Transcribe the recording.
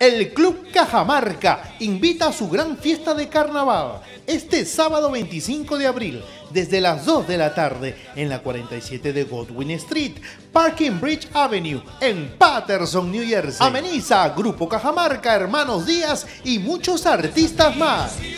El Club Cajamarca invita a su gran fiesta de carnaval este sábado 25 de abril desde las 2 de la tarde en la 47 de Godwin Street, Parking Bridge Avenue en Paterson, New Jersey. Ameniza Grupo Cajamarca, Hermanos Díaz y muchos artistas más.